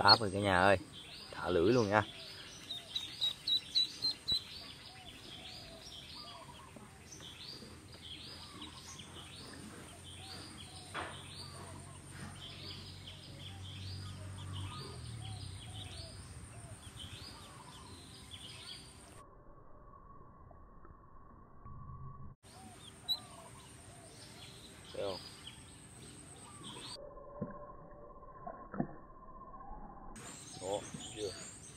Áp rồi cả nhà ơi, thả lưỡi luôn nha. Thấy không? Đó, chưa.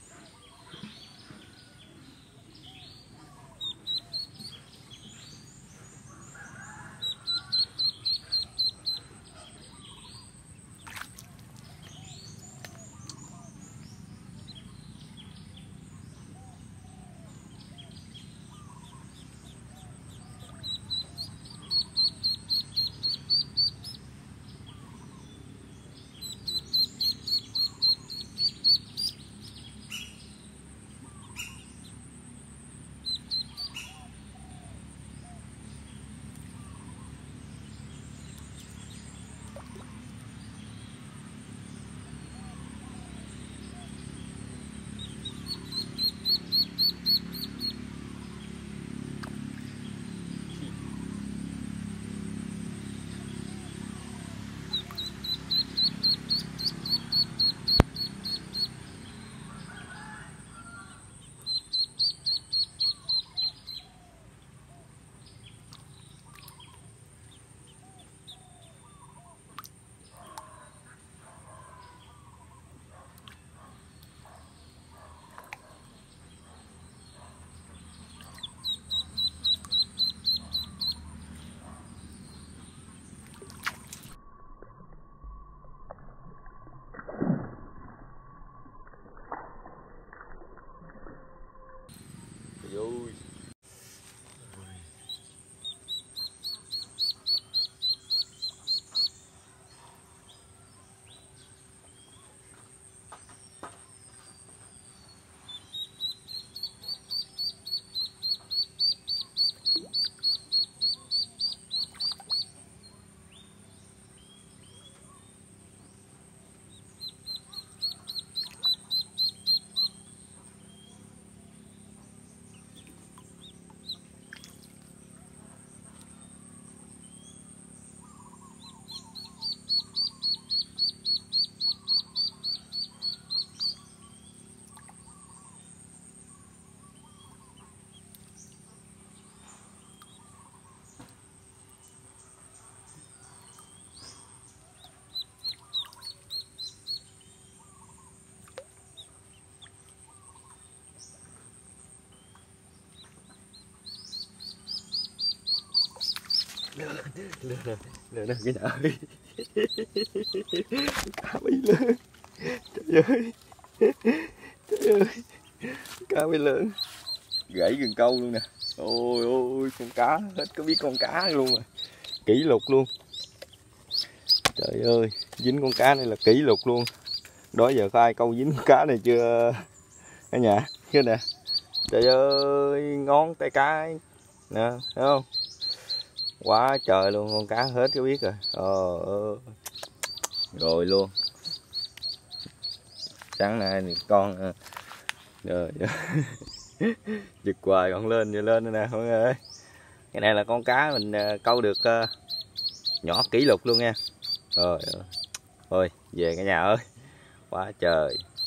Ui. Lên cái nhà ơi. Cá bị lớn. Trời ơi. Trời ơi. Cá bị lớn. Gãy gần câu luôn nè. Ôi ôi con cá hết có biết con cá luôn rồi. Kỷ lục luôn. Trời ơi, dính con cá này là kỷ lục luôn. Đó giờ có ai câu dính con cá này chưa cả nhà? Chứ nè. Trời ơi, ngón tay cá nè, thấy không? Quá trời luôn, con cá hết có biết rồi. Rồi luôn. Sáng nay thì con rồi giật hoài còn lên vừa lên nữa nè mọi người ơi. Cái này là con cá mình câu được nhỏ kỷ lục luôn nha. Rồi thôi về cả nhà ơi, quá trời.